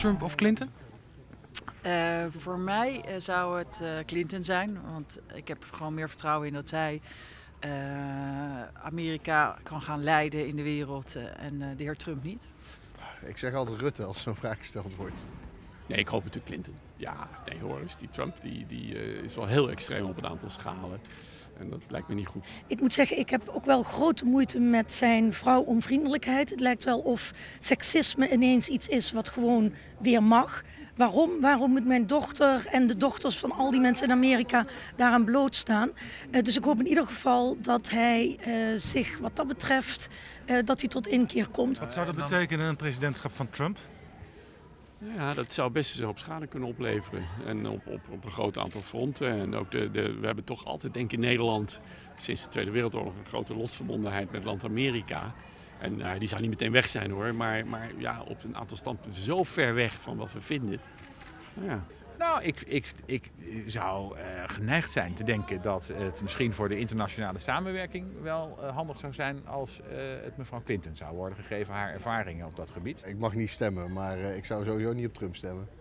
Trump of Clinton? Voor mij zou het Clinton zijn, want ik heb gewoon meer vertrouwen in dat zij Amerika kan gaan leiden in de wereld en de heer Trump niet. Ik zeg altijd Rutte als zo'n vraag gesteld wordt. Nee, ik hoop natuurlijk Clinton. Ja, nee hoor, die Trump die is wel heel extreem op een aantal schalen. En dat lijkt me niet goed. Ik moet zeggen, ik heb ook wel grote moeite met zijn vrouwonvriendelijkheid. Het lijkt wel of seksisme ineens iets is wat gewoon weer mag. Waarom? Waarom moet mijn dochter en de dochters van al die mensen in Amerika daaraan blootstaan? Dus ik hoop in ieder geval dat hij zich wat dat betreft, dat hij tot inkeer komt. Wat zou dat betekenen, een presidentschap van Trump? Ja, dat zou best eens een hoop schade kunnen opleveren. En op een groot aantal fronten. En ook we hebben toch altijd, denk ik, in Nederland sinds de Tweede Wereldoorlog een grote losverbondenheid met land Amerika. En die zou niet meteen weg zijn hoor, maar ja, op een aantal standpunten zo ver weg van wat we vinden. Ja. Nou, ik zou geneigd zijn te denken dat het misschien voor de internationale samenwerking wel handig zou zijn als het mevrouw Clinton zou worden gegeven, haar ervaringen op dat gebied. Ik mag niet stemmen, maar ik zou sowieso niet op Trump stemmen.